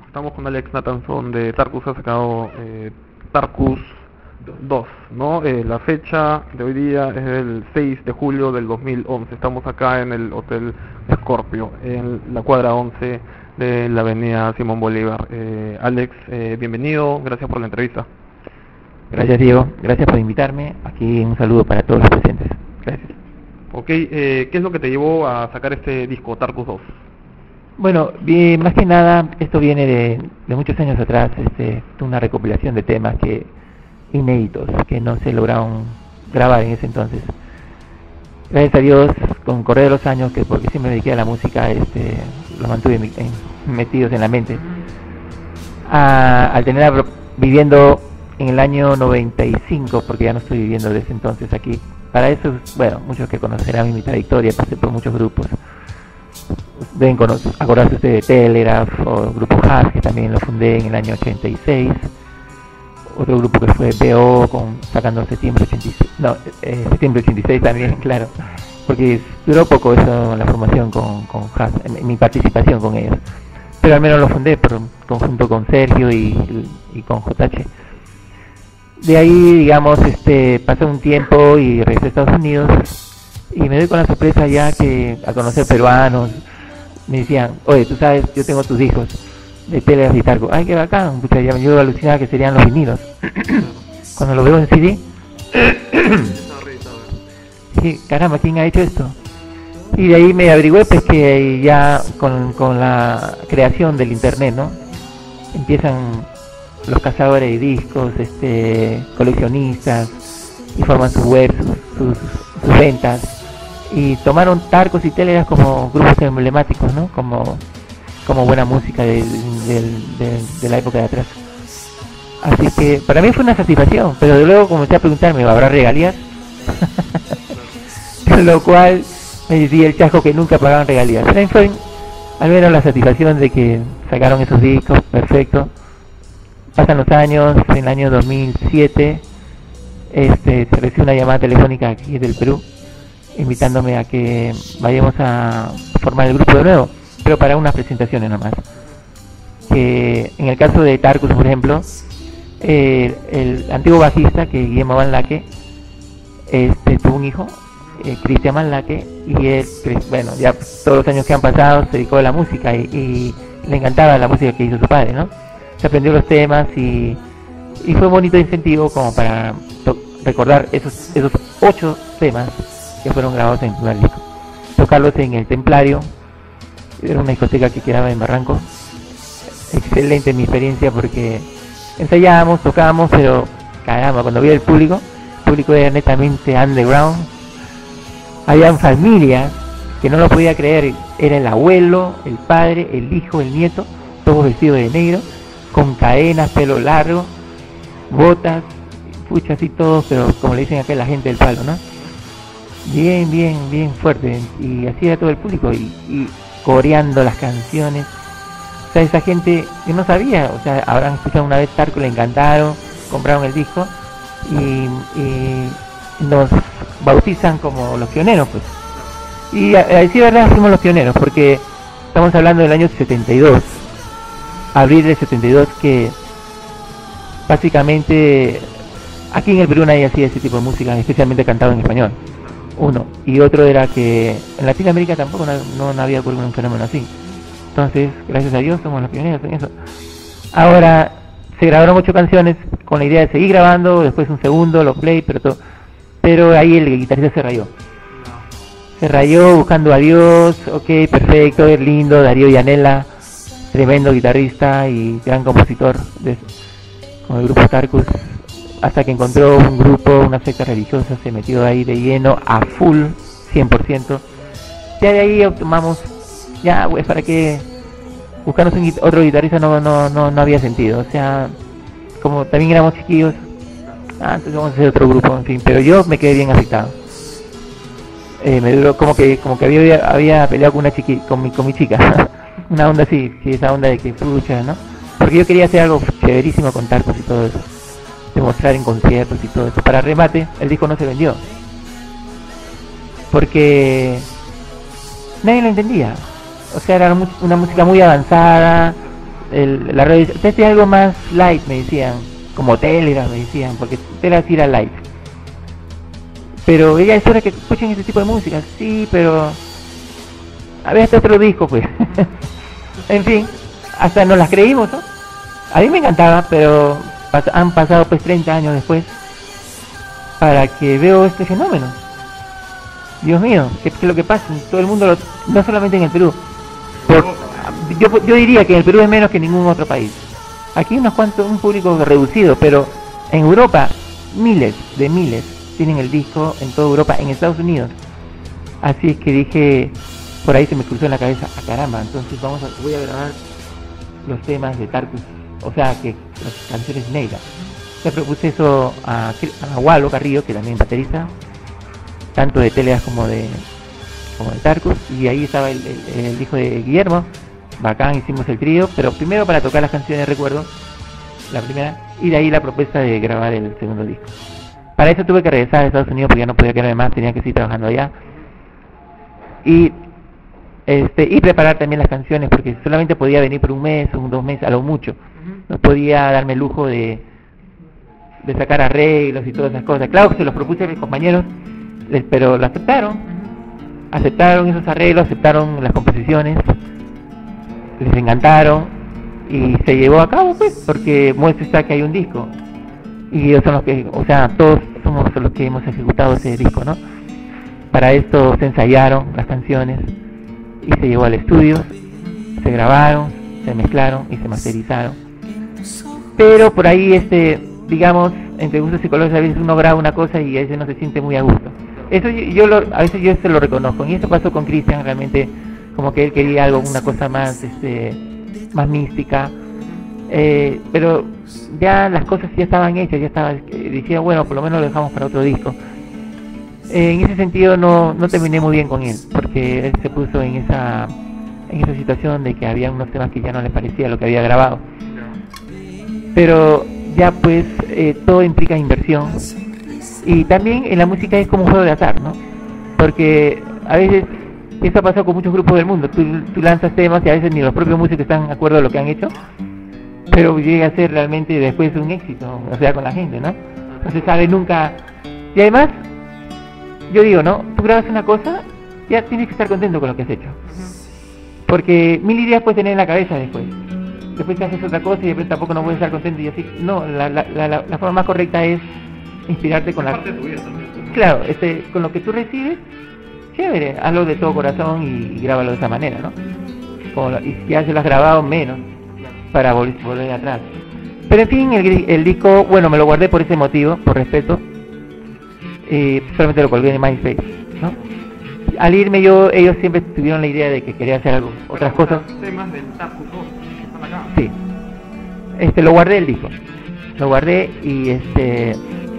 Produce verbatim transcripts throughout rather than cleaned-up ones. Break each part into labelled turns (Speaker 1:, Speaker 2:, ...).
Speaker 1: Estamos con Alex Nathanson de Tarkus, ha sacado eh, Tarkus dos, ¿no? Eh, la fecha de hoy día es el seis de julio del dos mil once. Estamos acá en el Hotel Scorpio, en la cuadra once de la avenida Simón Bolívar. Eh, Alex, eh, bienvenido, gracias por la entrevista.
Speaker 2: Gracias, Diego, gracias por invitarme. Aquí un saludo para todos los presentes. Gracias.
Speaker 1: Ok, eh, ¿qué es lo que te llevó a sacar este disco, Tarkus dos?
Speaker 2: Bueno, bien, más que nada, esto viene de, de muchos años atrás, este, una recopilación de temas que inéditos, que no se lograron grabar en ese entonces. Gracias a Dios, con correr de los años, que porque siempre me dediqué a la música, este, los mantuve en, en, metidos en la mente. A, al tener viviendo en el año noventa y cinco, porque ya no estoy viviendo desde entonces aquí. Para eso, bueno, muchos que conocerán mi trayectoria, pasé por muchos grupos. Deben acordarse ustedes de Telegraph o el grupo Haas, que también lo fundé en el año ochenta y seis. Otro grupo que fue B O, con, sacando septiembre ochenta y seis, no, eh, septiembre ochenta y seis también, claro, porque duró poco eso, la formación con, con Haas, mi participación con ellos, pero al menos lo fundé por, conjunto con Sergio y, y con J H. De ahí, digamos, este, pasó un tiempo y regresé a Estados Unidos. Y me doy con la sorpresa ya que al conocer peruanos me decían, oye, tú sabes, yo tengo tus hijos de Telegraph y Tarkus. Ay, qué bacán, pucha, ya me yo alucinaba que serían los vinilos. Cuando lo veo en C D, sí, caramba, ¿quién ha hecho esto? Y de ahí me averigüé pues que ya con, con la creación del internet, ¿no? Empiezan los cazadores de discos, este, coleccionistas, y forman sus webs, sus, sus, sus ventas. Y tomaron Tarkus y Telegraph como grupos emblemáticos, ¿no? Como, como buena música de, de, de, de la época de atrás. Así que para mí fue una satisfacción, pero de luego comencé a preguntarme, ¿habrá regalías? Lo cual me decía el chasco que nunca pagaban regalías. Pero fue al menos la satisfacción de que sacaron esos discos, perfecto. Pasan los años, en el año dos mil siete, este, se recibe una llamada telefónica aquí del Perú, invitándome a que vayamos a formar el grupo de nuevo, pero para unas presentaciones nomás. Que en el caso de Tarkus, por ejemplo, eh, el antiguo bajista, que Guillermo Van Laque, este, tuvo un hijo, eh, Cristian Van Laque, y él, bueno, ya todos los años que han pasado se dedicó a la música y, y le encantaba la música que hizo su padre, ¿no? Se aprendió los temas y, y fue un bonito incentivo como para recordar esos, esos ocho temas que fueron grabados en el primer disco, tocarlos en el Templario. Era una discoteca que quedaba en Barranco. Excelente mi experiencia porque ensayábamos, tocábamos, pero caramba, cuando vi el público, el público era netamente underground. Habían familias que no lo podía creer, era el abuelo, el padre, el hijo, el nieto, todos vestidos de negro, con cadenas, pelo largo, botas, pucha, así todos, pero como le dicen acá la gente del palo, ¿no? Bien, bien, bien fuerte, y así era todo el público, y, y coreando las canciones. O sea, esa gente que no sabía, o sea, habrán escuchado una vez Tarkus, le encantaron, compraron el disco, y, y nos bautizan como los pioneros, pues. Y a, a decir verdad, fuimos los pioneros, porque estamos hablando del año setenta y dos, abril del setenta y dos, que básicamente aquí en el Perú nadie hacía ese tipo de música, especialmente cantado en español. Uno. Y otro era que en Latinoamérica tampoco no, no, no había ocurrido un fenómeno así. Entonces, gracias a Dios, somos los pioneros en eso. Ahora, se grabaron ocho canciones con la idea de seguir grabando, después un segundo, los play, pero todo. Pero ahí el guitarrista se rayó. Se rayó buscando a Dios, ok, perfecto, es lindo, Darío Llanela, tremendo guitarrista y gran compositor de, con el grupo Tarkus. Hasta que encontró un grupo, una secta religiosa, se metió ahí de lleno, a full, cien por ciento. Ya de ahí tomamos, ya pues para que buscarnos un, otro guitarrista no, no, no, no había sentido. O sea, como también éramos chiquillos, ah, entonces vamos a hacer otro grupo, en fin. Pero yo me quedé bien afectado. Eh, me duró como que como que había, había peleado con una chiqui, con mi, con mi chica. Una onda así, sí, esa onda de que pucha, ¿no? Porque yo quería hacer algo chéverísimo con Tarkus y todo eso. Demostrar en conciertos y todo eso. Para remate, el disco no se vendió porque nadie lo entendía. O sea, era una música muy avanzada, el, la radio, ustedes tienen algo más light, me decían, como Telegram, me decían, porque Telegram sí era light. Pero ella es hora que escuchen ese tipo de música, sí, pero a ver, este otro disco, pues. En fin, hasta nos las creímos, ¿no? A mí me encantaba, pero pas han pasado pues treinta años después para que veo este fenómeno. Dios mío, ¿qué, qué es lo que pasa? Todo el mundo, lo, no solamente en el Perú. Por, yo, yo diría que en el Perú es menos que en ningún otro país. Aquí unos cuantos, un público reducido, pero en Europa, miles de miles tienen el disco en toda Europa, en Estados Unidos. Así es que dije, por ahí se me cruzó en la cabeza, ah caramba, entonces vamos a, voy a grabar los temas de Tarkus, o sea, que las canciones inéditas. Le propuse eso a, a Walo Carrillo, que también baterista, tanto de Teleas como de como de Tarkus, y ahí estaba el, el, el hijo de Guillermo. Bacán, hicimos el trío, pero primero para tocar las canciones de recuerdo, la primera, y de ahí la propuesta de grabar el segundo disco. Para eso tuve que regresar a Estados Unidos porque ya no podía quedarme más, tenía que seguir trabajando allá. Y este y preparar también las canciones, porque solamente podía venir por un mes o dos meses, a lo mucho. No podía darme el lujo de, de sacar arreglos y todas esas cosas. Claro que se los propuse a mis compañeros, les, pero lo aceptaron. Aceptaron esos arreglos, aceptaron las composiciones, les encantaron y se llevó a cabo, pues, porque muestra está que hay un disco. Y ellos son los que, o sea, todos somos los que hemos ejecutado ese disco, ¿no? Para esto se ensayaron las canciones y se llevó al estudio, se grabaron, se mezclaron y se masterizaron. Pero por ahí, este, digamos, entre gustos y colores, a veces uno graba una cosa y a veces no se siente muy a gusto. Eso yo, yo lo, a veces yo se lo reconozco, y eso pasó con Cristian, realmente, como que él quería algo, una cosa más, este, más mística, eh, pero ya las cosas ya estaban hechas, ya estaba, eh, decía, bueno, por lo menos lo dejamos para otro disco. Eh, en ese sentido no, no terminé muy bien con él, porque él se puso en esa, en esa situación de que había unos temas que ya no le parecía lo que había grabado. Pero ya pues eh, todo implica inversión. Y también en la música es como un juego de azar, ¿no? Porque a veces, eso ha pasado con muchos grupos del mundo, tú, tú lanzas temas y a veces ni los propios músicos están de acuerdo a lo que han hecho, pero llega a ser realmente después un éxito, o sea, con la gente, ¿no? No se sabe nunca. Y además, yo digo, ¿no? Tú grabas una cosa, ya tienes que estar contento con lo que has hecho. Porque mil ideas puedes tener en la cabeza después. Después te haces otra cosa y después tampoco no puedes estar contento y así. No, la, la, la, la forma más correcta es inspirarte con la... Claro, este, con lo que tú recibes, chévere, hazlo de todo corazón y, y grábalo de esa manera, ¿no? Como lo, y si ya se lo has grabado, menos, para vol volver atrás. Pero en fin, el, el disco, bueno, me lo guardé por ese motivo, por respeto. Eh, solamente lo colgué en MySpace, ¿no? Al irme yo, ellos siempre tuvieron la idea de que quería hacer algo, pero otras cosas.
Speaker 1: Temas del Tarkus dos están acá.
Speaker 2: Sí. Este, lo guardé el disco. Lo guardé y este...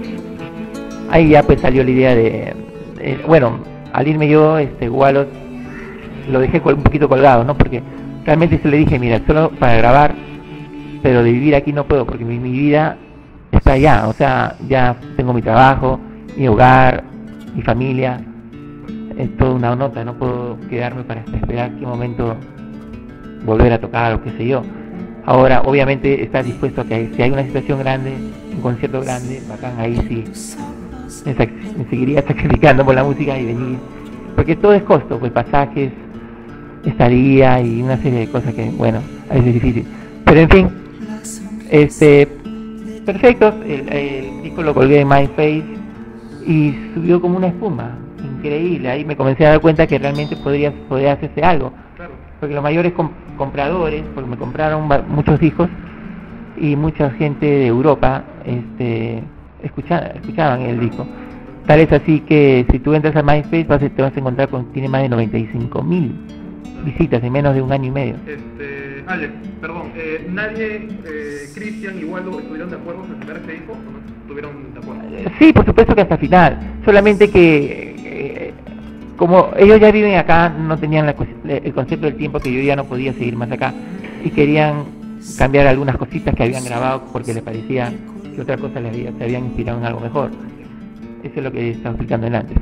Speaker 2: ahí ya pues salió la idea de... Eh, bueno, al irme yo, este, Walo, lo dejé un poquito colgado, ¿no? Porque realmente se le dije, mira, solo para grabar, pero de vivir aquí no puedo, porque mi, mi vida está allá, o sea, ya tengo mi trabajo, mi hogar, mi familia, es toda una nota, no puedo quedarme para esperar qué momento volver a tocar o qué sé yo. Ahora, obviamente, estás dispuesto a que si hay una situación grande, un concierto grande, bacán, ahí sí, me, sac me seguiría sacrificando por la música y venir, porque todo es costo, pues pasajes, estadía y una serie de cosas que, bueno, a veces es difícil. Pero en fin, este, perfecto, el, el disco lo colgué en MySpace y subió como una espuma, increíble. Ahí me comencé a dar cuenta que realmente podría, podría hacerse algo, porque los mayores comp compradores, porque me compraron muchos discos y mucha gente de Europa este, escuchaban, escuchaban el disco. Tal es así que si tú entras a MySpace vas, te vas a encontrar con, tiene más de noventa y cinco mil visitas en menos de un año y medio.
Speaker 1: Este, Alex, perdón, eh, nadie, eh, Cristian y Waldo estuvieron de acuerdo en sacar este disco, ¿o no estuvieron de acuerdo?
Speaker 2: Sí, por supuesto que hasta el final, solamente que eh, como ellos ya viven acá, no tenían la, el concepto del tiempo, que yo ya no podía seguir más acá, y querían cambiar algunas cositas que habían grabado porque les parecía que otra cosa les había, se habían inspirado en algo mejor. Eso es lo que estaba explicando antes.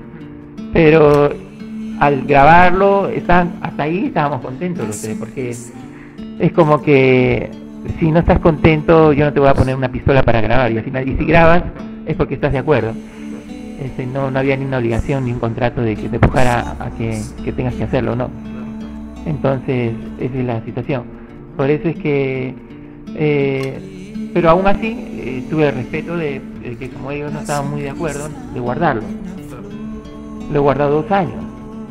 Speaker 2: Pero al grabarlo, estaban, hasta ahí estábamos contentos los tres, porque es como que si no estás contento, yo no te voy a poner una pistola para grabar, y al final, y si grabas, es porque estás de acuerdo. Este, no, no había ni una obligación ni un contrato de que te empujara a, a que, que tengas que hacerlo, ¿no? Entonces, esa es la situación. Por eso es que, eh, pero aún así, eh, tuve el respeto de, de que como ellos no estaban muy de acuerdo, de guardarlo. Lo he guardado dos años.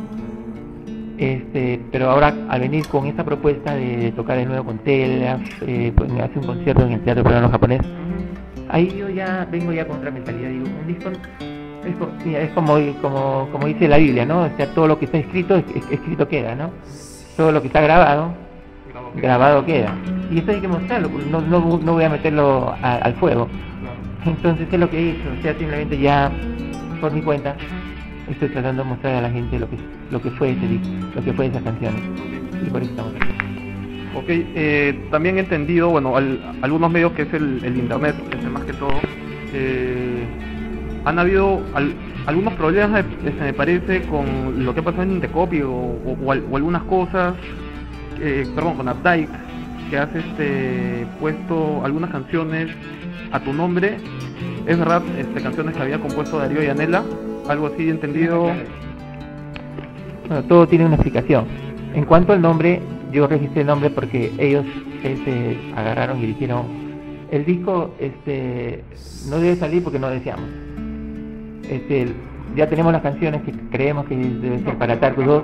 Speaker 2: Este, pero ahora al venir con esta propuesta de, de tocar de nuevo con Telgraph, eh, pues me hace un concierto en el Teatro Peruano Japonés, ahí yo ya vengo ya con otra mentalidad. Digo, un disco es, co- mira, es como, como, como dice la Biblia, ¿no? O sea, todo lo que está escrito, es- es- escrito queda, ¿no? Todo lo que está grabado, grabado queda. Y esto hay que mostrarlo, porque no, no, no voy a meterlo a- al fuego. Entonces es lo que he hecho, o sea, simplemente ya por mi cuenta estoy tratando de mostrar a la gente lo que lo que fue ese disco, lo que fue esas canciones, y por eso estamos aquí.
Speaker 1: Ok, eh, también he entendido, bueno, al- algunos medios que es el, el internet, este, más que todo, eh, han habido al- algunos problemas, eh, se me parece, con lo que pasó en Indecopy o, o, o al- o algunas cosas, eh, perdón, con Updike, que has este, puesto algunas canciones a tu nombre. Es verdad, este, canciones que había compuesto Darío Yanela, algo así he entendido.
Speaker 2: Bueno, todo tiene una explicación. En cuanto al nombre, yo registré el nombre porque ellos este, agarraron y dijeron, el disco este, no debe salir porque no deseamos. Este, ya tenemos las canciones que creemos que deben ser para Tarkus dos,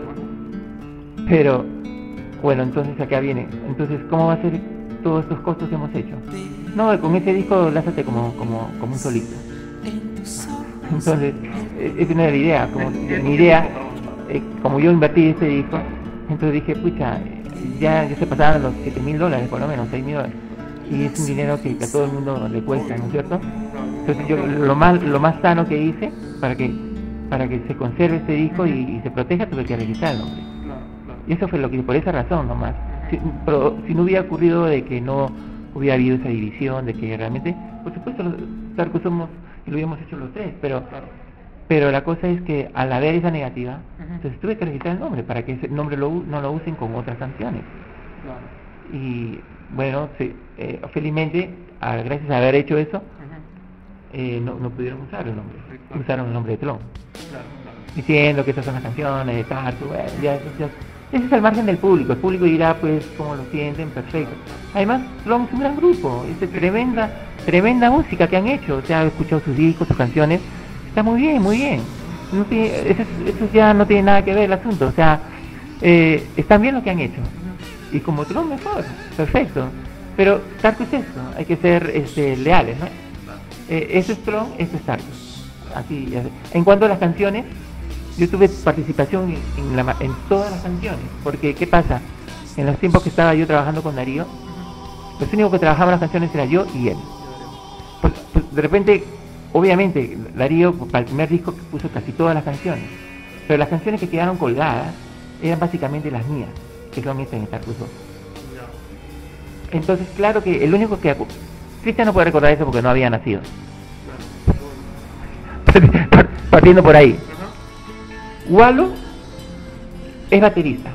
Speaker 2: pero bueno, entonces acá viene. Entonces, ¿cómo va a ser todos estos costos que hemos hecho? No, con ese disco lázate como, como, como un solista. Entonces, eh, esa no era la idea. Como, mi idea, eh, como yo invertí ese disco, entonces dije, pucha, ya, ya se pasaban los siete mil dólares, por lo menos, seis mil dólares. Y es un dinero que, que a todo el mundo le cuesta, ¿no es cierto? Entonces yo lo más, lo más sano que hice, para que, para que se conserve este disco y, y se proteja, tuve que registrar el nombre. Y eso fue lo que, por esa razón nomás. Si, pero, si no hubiera ocurrido de que no hubiera habido esa división, de que realmente, por supuesto, los Tarkus somos, y lo hubiéramos hecho los tres, pero pero la cosa es que al haber esa negativa, uh-huh. entonces tuve que registrar el nombre para que ese nombre lo, no lo usen con otras canciones. Claro. Y bueno, sí, eh, felizmente, a, gracias a haber hecho eso, uh-huh. eh, no, no pudieron usar el nombre, sí, claro. Usaron el nombre de Tlon. Claro, claro. Diciendo que estas son las canciones de Tarkus, bueno, ya, ya, ese es el margen del público, el público dirá pues cómo lo sienten, perfecto. Además, Tlon es un gran grupo, es tremenda, tremenda música que han hecho, o sea, he escuchado sus discos, sus canciones, está muy bien, muy bien. No tiene, eso, eso ya no tiene nada que ver el asunto, o sea, eh, están bien lo que han hecho. Y como Tlon mejor, perfecto. Pero Tarkus es eso, hay que ser este, leales, ¿no? Eh, eso es Tlon, eso es Tarkus. Así, así. En cuanto a las canciones, yo tuve participación en, en, la, en todas las canciones, porque ¿qué pasa? En los tiempos que estaba yo trabajando con Darío, los únicos que trabajaban las canciones era yo y él. Pues, pues, de repente, obviamente, Darío para el primer disco puso casi todas las canciones, pero las canciones que quedaron colgadas eran básicamente las mías, que son estas en Tarkus dos. Entonces, claro que el único que... Cristian no puede recordar eso porque no había nacido. Partiendo por ahí. Wallo es baterista.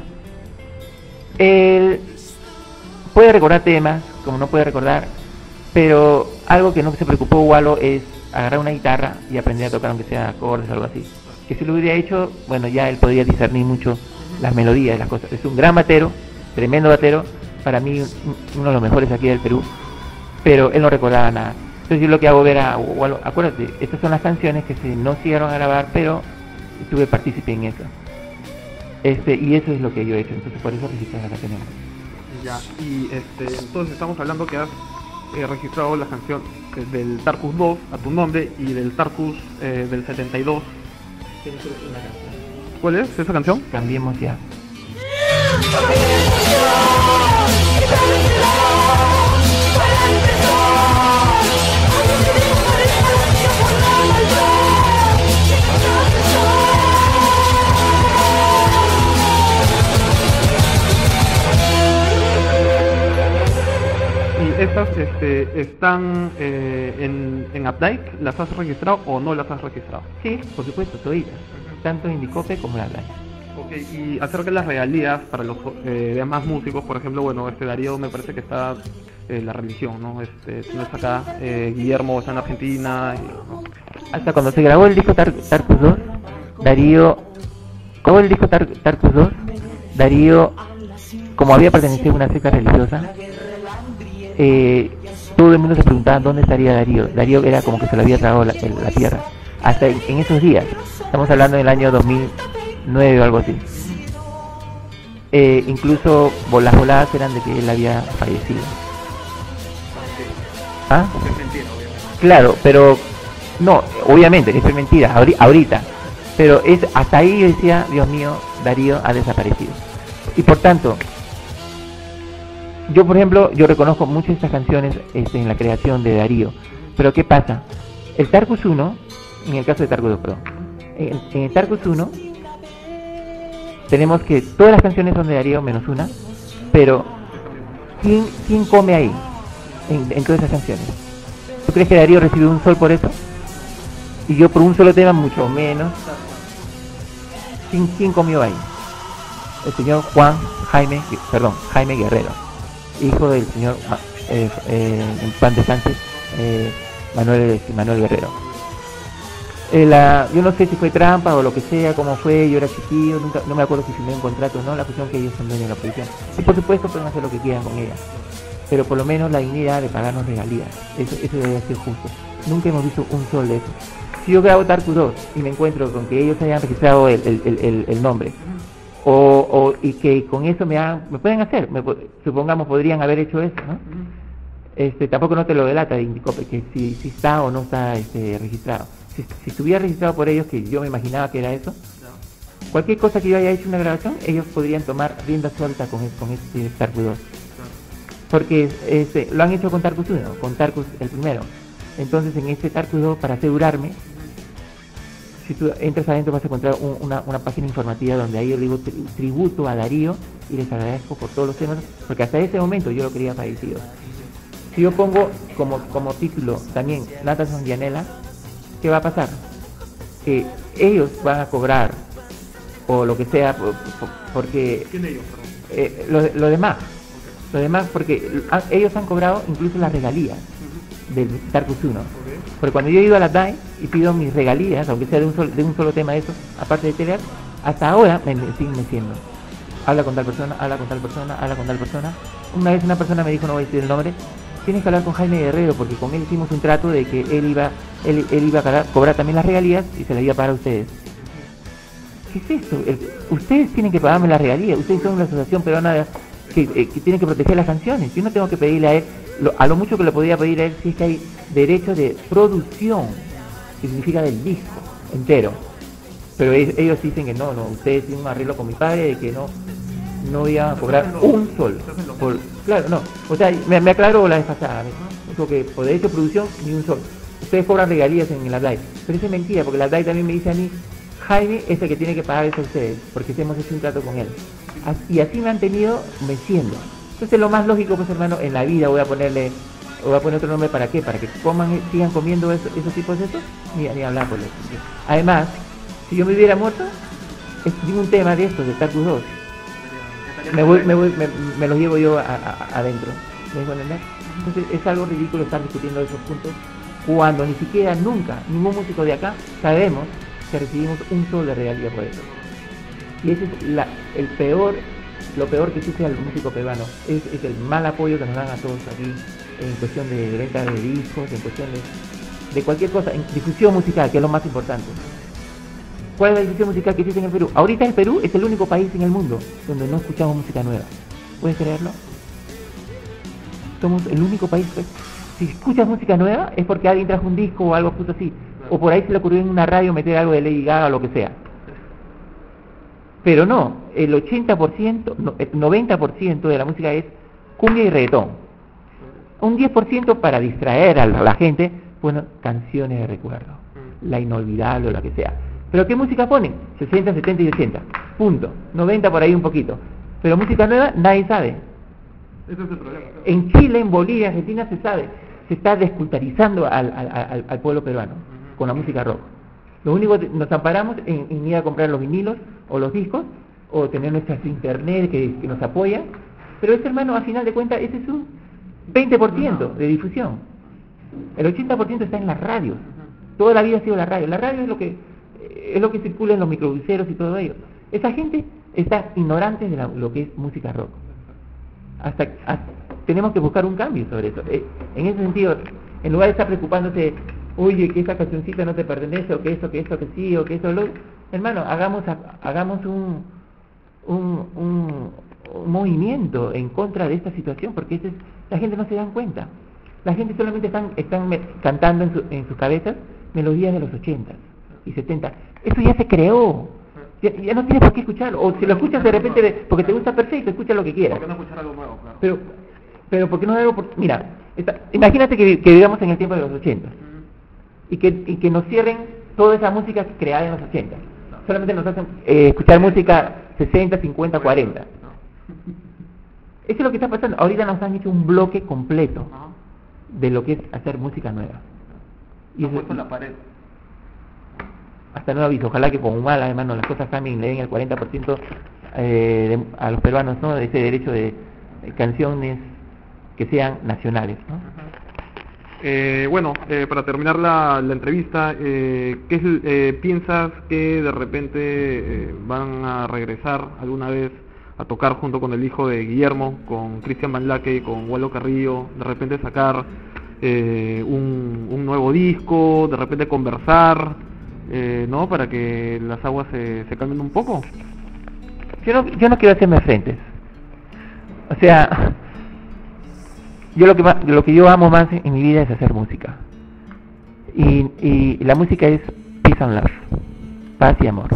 Speaker 2: Él puede recordar temas, como no puede recordar, pero algo que no se preocupó Wallo es agarrar una guitarra y aprender a tocar aunque sea acordes o algo así. Que si lo hubiera hecho, bueno, ya él podría discernir mucho las melodías y las cosas. Es un gran batero, tremendo batero, para mí uno de los mejores aquí del Perú, pero él no recordaba nada. Entonces yo lo que hago ver a Wallo, acuérdate, estas son las canciones que se no llegaron a grabar, pero estuve partícipe en eso. Este, y eso es lo que yo he hecho, entonces por eso registré la tenemos.
Speaker 1: Ya, y este, entonces estamos hablando que has eh, registrado la canción eh, del Tarkus dos a tu nombre y del Tarkus eh, del setenta y dos. ¿Cuál es esa canción?
Speaker 2: Cambiemos ya.
Speaker 1: ¿Y estas este, están eh, en, en Updike? ¿Las has registrado o no las has registrado?
Speaker 2: Sí, por supuesto, toditas, tanto en Indiecope como en la Updike.
Speaker 1: Ok, y acerca de las regalías para los eh, demás músicos, por ejemplo, bueno, este Darío me parece que está eh, la religión, ¿no? Este, tú no estás acá, eh, Guillermo está en Argentina, y, ¿no?
Speaker 2: Hasta cuando se grabó el disco Tar Tarkus dos, Darío, grabó el disco Tar Tarkus dos, Darío, como había pertenecido a una secta religiosa, eh, todo el mundo se preguntaba dónde estaría Darío. Darío era como que se lo había tragado la, el, la tierra. Hasta en, en esos días, estamos hablando del año dos mil nueve o algo así. Eh, incluso las voladas eran de que él había fallecido. ¿Ah?
Speaker 1: Es mentira, obviamente.
Speaker 2: Claro, pero no, obviamente, es mentira, ahorita. Pero es hasta ahí yo decía, Dios mío, Darío ha desaparecido. Y por tanto, yo por ejemplo, yo reconozco muchas de estas canciones este, en la creación de Darío. Pero ¿qué pasa? El Tarkus uno, en el caso de Tarkus dos, perdón, en, en el Tarkus uno tenemos que todas las canciones son de Darío menos una, pero ¿quién, quién come ahí en, en todas esas canciones? ¿Tú crees que Darío recibió un sol por eso? Y yo por un solo tema mucho menos. ¿Quién, quién comió ahí? El señor Juan Jaime, perdón, Jaime Guerrero, hijo del señor eh, eh, en paz descanse, eh, Manuel, Manuel Guerrero. Eh, la, yo no sé si fue trampa o lo que sea, cómo fue, yo era chiquillo, nunca, no me acuerdo si firmé un contrato o no, la cuestión que ellos son dueños de la producción. Y por supuesto pueden hacer lo que quieran con ella, pero por lo menos la dignidad de pagarnos regalías, eso, eso debe ser justo. Nunca hemos visto un sol de eso. Si yo grabo Tarkus dos y me encuentro con que ellos hayan registrado el, el, el, el, el nombre, o, o y que con eso me hagan, me pueden hacer, me, supongamos podrían haber hecho eso, ¿no? Este, tampoco no te lo delata de Indicope, que si, si está o no está este, registrado. Si, si estuviera registrado por ellos, que yo me imaginaba que era eso, cualquier cosa que yo haya hecho una grabación, ellos podrían tomar rienda suelta con, con este Tarkus dos. Porque este, lo han hecho con Tarkus uno, con Tarkus el primero. Entonces en este Tarkus dos, para asegurarme, si tú entras adentro vas a encontrar un, una, una página informativa donde ahí yo le digo tri tributo a Darío y les agradezco por todos los temas, porque hasta ese momento yo lo quería fallecido. Si yo pongo como, como título también Nathan Gianella, ¿qué va a pasar? Que ellos van a cobrar, o lo que sea, por, por, porque...
Speaker 1: ¿Quién de ellos,
Speaker 2: eh, lo, lo demás, okay. Lo demás, porque a, ellos han cobrado incluso las regalías uh-huh. del Tarkus uno. Okay. Porque cuando yo he ido a la D A I y pido mis regalías, aunque sea de un, sol, de un solo tema de eso, aparte de Telear, hasta ahora me, me siguen meciendo. Habla con tal persona, habla con tal persona, habla con tal persona. Una vez una persona me dijo, no voy a decir el nombre, tienes que hablar con Jaime Guerrero, porque con él hicimos un trato de que él iba, él, él iba a cobrar, cobrar también las regalías y se las iba a pagar a ustedes. ¿Qué es esto? El, ustedes tienen que pagarme las regalías, ustedes son una asociación peruana de, que, eh, que tiene que proteger las canciones. Yo no tengo que pedirle a él, lo, a lo mucho que le podría pedir a él si es que hay derecho de producción, que significa del disco entero. Pero es, ellos dicen que no, no, ustedes tienen un arreglo con mi padre de que no, no iban a cobrar un sol. Por, claro, no, o sea, me, me aclaró la vez pasada, dijo que por derecho de producción ni un sol. Ustedes cobran regalías en la D A I, pero eso es mentira, porque la D A I también me dice a mí, Jaime es el que tiene que pagar eso a ustedes, porque hemos hecho un trato con él. Y así me han tenido meciendo. Entonces lo más lógico, pues hermano, en la vida voy a ponerle, voy a poner otro nombre, ¿para qué? Para que coman, sigan comiendo eso, esos tipos de eso, ni, ni hablar por eso. Además, si yo me hubiera muerto, escribí un tema de estos, de Tarkus dos. Me, voy, me, voy, me, me los llevo yo a, a, adentro. ¿Me dejo entender? Entonces es algo ridículo estar discutiendo esos puntos cuando ni siquiera nunca, ningún músico de acá, sabemos que recibimos un sol de regalía por eso. Y ese es la, el peor, lo peor que existe al músico peruano, es, es el mal apoyo que nos dan a todos aquí en cuestión de, de venta de discos, en cuestión de, de cualquier cosa, en difusión musical, que es lo más importante. ¿Cuál es la difusión musical que existe en el Perú? Ahorita el Perú es el único país en el mundo donde no escuchamos música nueva. ¿Puedes creerlo? Somos el único país que... Si escuchas música nueva es porque alguien trajo un disco o algo justo así. O por ahí se le ocurrió en una radio meter algo de Lady Gaga o lo que sea. Pero no, el ochenta por ciento, no, el noventa por ciento de la música es cumbia y reggaetón. Un diez por ciento para distraer a la, a la gente, bueno, canciones de recuerdo, la inolvidable o la que sea. ¿Pero qué música ponen? sesenta, setenta y ochenta. Punto. noventa por ahí un poquito. Pero música nueva nadie sabe.
Speaker 1: Ese es el problema.
Speaker 2: En Chile, en Bolivia, en Argentina se sabe. Se está descultarizando al, al, al, al pueblo peruano con la música rock. Lo único que nos amparamos en, en ir a comprar los vinilos o los discos o tener nuestras internet que, que nos apoya, pero ese hermano, a final de cuentas, ese es un veinte por ciento de difusión. El ochenta por ciento está en las radios. Toda la vida ha sido la radio. La radio es lo que es lo que circula en los microbuseros y todo ello. Esa gente está ignorante de la, lo que es música rock. Hasta, hasta tenemos que buscar un cambio sobre eso. Eh, en ese sentido, en lugar de estar preocupándose, oye, que esa cancioncita no te pertenece, o que eso, que eso, que sí, o que eso, lo... hermano, hagamos hagamos un, un, un, un movimiento en contra de esta situación, porque ese es, la gente no se dan cuenta. La gente solamente están, están me, cantando en, su, en sus cabezas melodías de los ochenta y setenta. Eso ya se creó. Ya, ya no tienes por qué escucharlo. O si lo escuchas de repente de, porque te gusta, perfecto, escucha lo que quieras.
Speaker 1: ¿Por qué no escuchar algo nuevo? Claro.
Speaker 2: Pero, pero ¿por qué no algo? Por, mira, esta, imagínate que, que vivamos en el tiempo de los ochenta y que, y que nos cierren toda esa música creada en los ochenta. Solamente nos hacen eh, escuchar música sesenta, cincuenta, cuarenta. Eso es lo que está pasando. Ahorita nos han hecho un bloque completo de lo que es hacer música nueva. Y eso,
Speaker 1: puesto en la pared.
Speaker 2: Hasta nuevo aviso. Ojalá que con Humala, hermano, las cosas cambien, le den el cuarenta por ciento eh, de, a los peruanos, ¿no? De ese derecho de, de canciones que sean nacionales, ¿no?
Speaker 1: Eh, bueno, eh, para terminar la, la entrevista, eh, ¿qué es, eh, piensas que de repente eh, van a regresar alguna vez a tocar junto con el hijo de Guillermo, con Cristian Vanlaque y con Waldo Carrillo, de repente sacar eh, un, un nuevo disco, de repente conversar, eh, ¿no? Para que las aguas se, se calmen un poco?
Speaker 2: Yo no, yo no quiero hacerme frentes. O sea, yo lo que más, lo que yo amo más en mi vida es hacer música. Y, y la música es peace and love, paz y amor.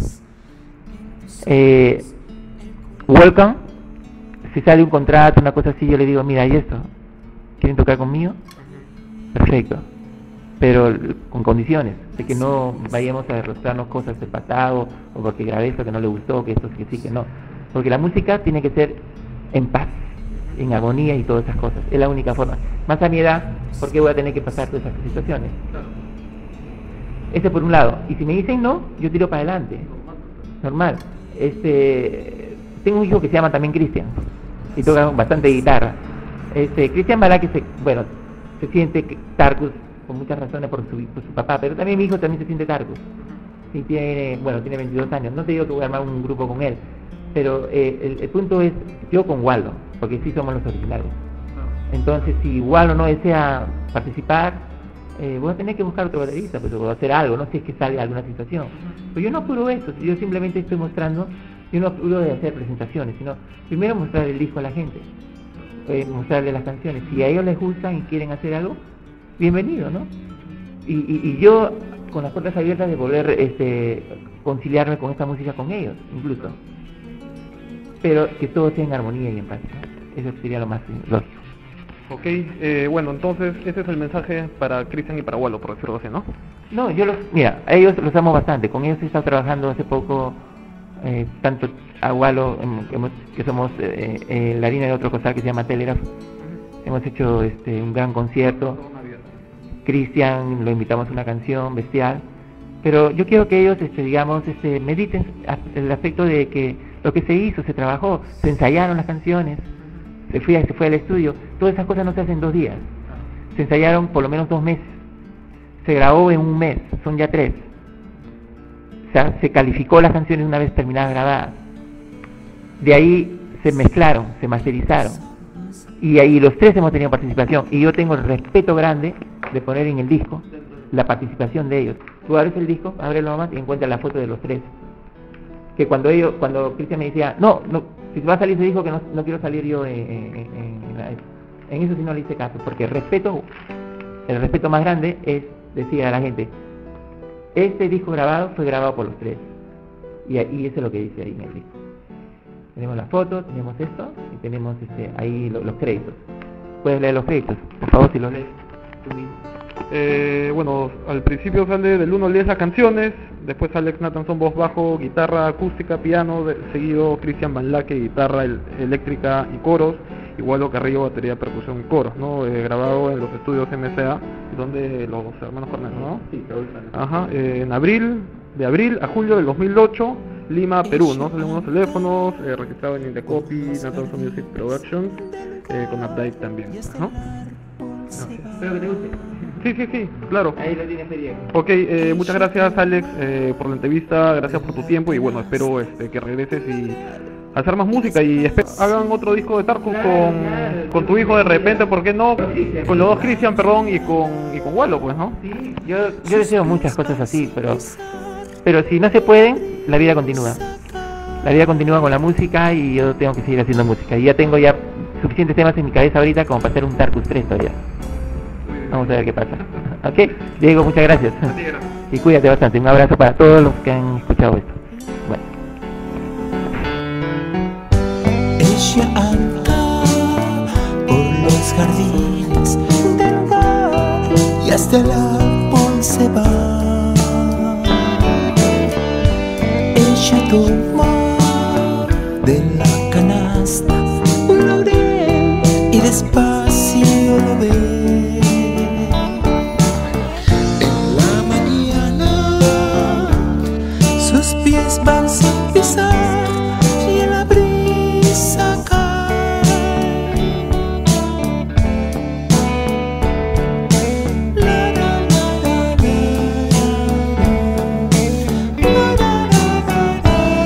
Speaker 2: Eh, Welcome, si sale un contrato, una cosa así, yo le digo, mira, ¿y esto? ¿Quieren tocar conmigo? Perfecto, pero con condiciones, de que no vayamos a derrotarnos cosas del pasado, o porque grabé esto que no le gustó, que esto que sí, que no. Porque la música tiene que ser en paz, en armonía y todas esas cosas, es la única forma. Más a mi edad, ¿por qué voy a tener que pasar todas esas situaciones? Ese por un lado. Y si me dicen no, yo tiro para adelante. Normal. Este... Tengo un hijo que se llama también Cristian y toca bastante guitarra. Este, Cristian Vanlaque, se, bueno, se siente Tarkus por muchas razones por su, por su papá, pero también mi hijo también se siente Tarkus. Y tiene, bueno, tiene veintidós años. No te digo que voy a armar un grupo con él, pero eh, el, el punto es yo con Waldo, porque sí somos los originales. Entonces, si Waldo no desea participar, eh, voy a tener que buscar otro baterista, pues, o hacer algo, no sé si es que sale alguna situación. Pero yo no apuro eso, yo simplemente estoy mostrando. Yo no apuro de hacer presentaciones, sino primero mostrar el disco a la gente, eh, mostrarle las canciones. Si a ellos les gustan y quieren hacer algo, bienvenido, ¿no? Y, y, y yo con las puertas abiertas de poder este, conciliarme con esta música con ellos, incluso. Pero que todo sea en armonía y en paz, ¿no? Eso sería lo más lógico.
Speaker 1: Ok, eh, bueno, entonces ese es el mensaje para Cristian y para Waldo, por decirlo así, ¿no?
Speaker 2: No, yo los, mira, a ellos los amo bastante, con ellos he estado trabajando hace poco. Eh, tanto a Waldo, hemos, que somos eh, eh, la harina de otro costal que se llama Telegraph, hemos hecho este, un gran concierto. Cristian lo invitamos a una canción bestial, pero yo quiero que ellos, este, digamos, este, mediten el aspecto de que lo que se hizo, se trabajó, se ensayaron las canciones, se fue, se fue al estudio, todas esas cosas no se hacen en dos días, se ensayaron por lo menos dos meses, se grabó en un mes, son ya tres. Se calificó las canciones una vez terminadas grabadas. De ahí se mezclaron, se masterizaron. Y ahí los tres hemos tenido participación. Y yo tengo el respeto grande de poner en el disco la participación de ellos. Tú abres el disco, ábrelo nomás y encuentras la foto de los tres. Que cuando ellos, cuando Cristian me decía, no, no, si va a salir ese disco que no, no quiero salir yo en, en, en, la, en eso sí no le hice caso. Porque el respeto, el respeto más grande es decir a la gente, este disco grabado fue grabado por los tres. Y, y eso es lo que dice ahí en el disco. Tenemos la foto, tenemos esto y tenemos este, ahí lo, los créditos. Puedes leer los créditos, por favor, si los lees tú mismo.
Speaker 1: Eh, bueno, al principio sale del uno al diez las canciones, después Alex Nathanson voz bajo, guitarra acústica, piano, de, seguido Cristian Vanlaque guitarra el, eléctrica y coros, y Waldo Carrillo batería, percusión y coros, ¿no? Eh, grabado en los estudios M C A, donde los hermanos Cornejo, ¿no?
Speaker 2: Sí,
Speaker 1: Ajá, eh, en abril, de abril a julio del dos mil ocho, Lima, Perú, ¿no? Salen unos teléfonos, eh, registrado en Indecopy, Natanzo Music Productions, eh, con Update también, ¿no?
Speaker 2: Espero que te guste.
Speaker 1: Sí, sí, sí, claro.
Speaker 2: Ahí lo tienes, Diego.
Speaker 1: Ok, eh, muchas gracias Alex eh, por la entrevista, gracias por tu tiempo y bueno, espero este, que regreses y hacer más música y espero hagan otro disco de Tarkus con, con tu hijo de repente, ¿por qué no? Con los dos Cristian, perdón, y con, y con Wallo, pues, ¿no?
Speaker 2: Sí, yo, yo deseo muchas cosas así, pero, pero si no se pueden, la vida continúa. La vida continúa con la música y yo tengo que seguir haciendo música. Y ya tengo ya suficientes temas en mi cabeza ahorita como para hacer un Tarkus tres todavía. Vamos a ver qué pasa. Ok, Diego, muchas gracias. Y cuídate bastante. Un abrazo para todos los que han escuchado esto. Bueno.
Speaker 3: Ella anda por los jardines del hogar y hasta el árbol se va. Ella toma de la canasta un laurel y despacio lo ve. Sus pies van sin pisar y en la brisa cae. La, la, la, la, la, la, la, la,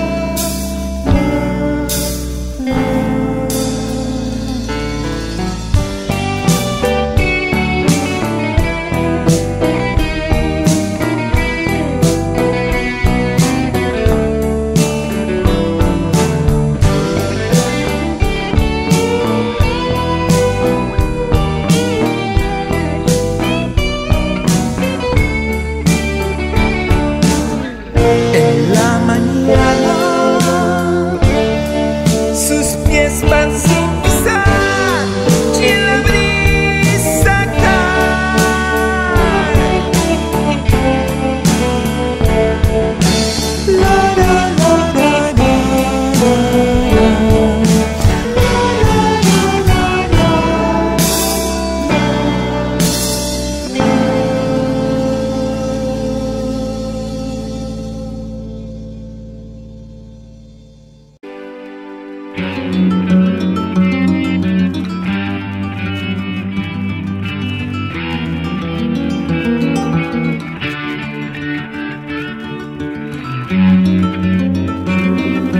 Speaker 3: en la mañana sus pies van sin pisar y en la brisa cae. La, la, la, la, la.